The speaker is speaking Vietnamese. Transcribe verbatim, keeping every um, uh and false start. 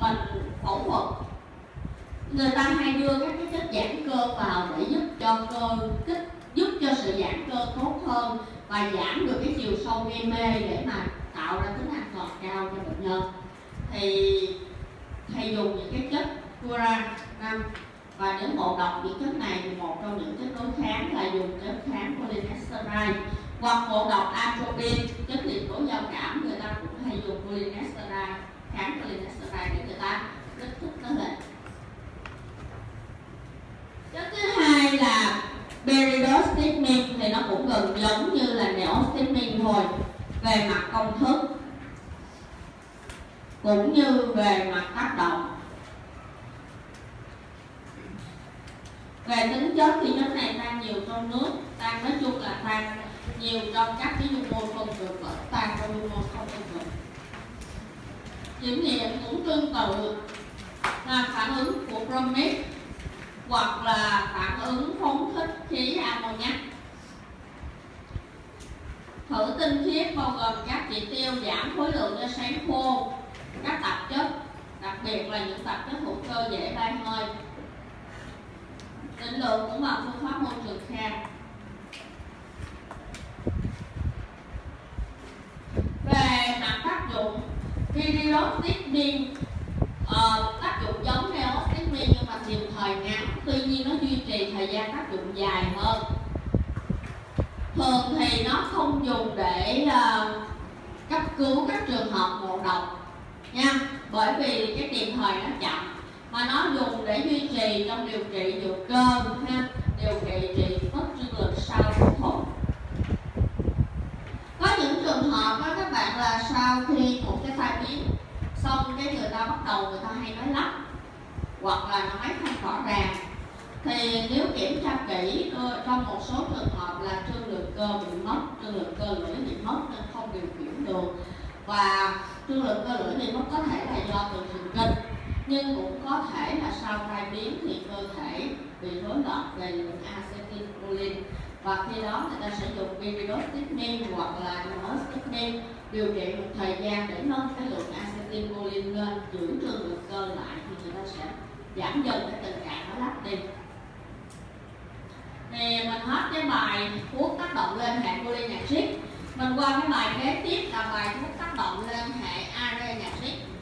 mình phẫu thuật, người ta hay đưa các cái chất giãn cơ vào để giúp cho cơ kích, giúp cho sự giãn cơ tốt hơn và giảm được cái chiều sâu gây mê để mà tạo ra tính an toàn cao cho bệnh nhân. Thì thầy dùng những cái chất furanam, và nếu ngộ độc những chất này thì một trong những chất đối kháng là dùng chất kháng cholinesteride, hoặc ngộ độc atropine, chất liệt tố giao cảm, người ta cũng hay dùng cholinesteride, kháng cholinesteride để người ta kích thích nó lên. Chất thứ hai là pyridostigmine, thì nó cũng gần giống như là neostigmine thôi về mặt công thức cũng như về mặt tác động. Về tính chất thì chất này tan nhiều trong nước, tan nói chung là tan nhiều trong các cái dung môi phân cực và tan trong dung môi không phân cực. Kiểm nghiệm cũng tương tự là phản ứng của bromide hoặc là phản ứng phóng thích khí ammoniac. Thử tinh khiết bao gồm các chỉ tiêu giảm khối lượng cho sáng khô, các tạp chất, đặc biệt là những tạp chất hữu cơ dễ bay hơi. Định lượng cũng bằng phương pháp môi trường Kha. Về mặt tác dụng, pyridostigmine uh, tác dụng giống neostigmine nhưng mà tìm thời ngắn, tuy nhiên nó duy trì thời gian tác dụng dài hơn. Thường thì nó không dùng để uh, cấp cứu các trường hợp ngộ độc nha, bởi vì cái tiền thời nó chậm, mà nó dùng để duy trì trong điều trị nhược cơ ha, điều trị trị mất trương lực sau phẫu thuật. Có những trường hợp đó các bạn là sau khi một cái tai biến xong cái người ta bắt đầu người ta hay nói lắp hoặc là nói không rõ ràng, thì nếu kiểm tra kỹ trong một số trường hợp là trương lực cơ bị mất, trương lực cơ lưỡi bị mất nên không điều khiển được, và trương lực cơ lưỡi bị mất có thể là do từ thần kinh, nhưng cũng có thể là sau tai biến thì cơ thể bị rối loạn về lượng acetylcholine, và khi đó người ta sẽ dùng pyridostigmine hoặc là neostigmine điều trị một thời gian để nâng cái lượng acetylcholine lên, giữ trương lực cơ lại thì người ta sẽ giảm dần cái tình trạng nó lắp đi. Thì mình hết cái bài thuốc tác động lên hệ cholinergic, mình qua cái bài kế tiếp là bài thuốc tác động lên hệ adrenergic.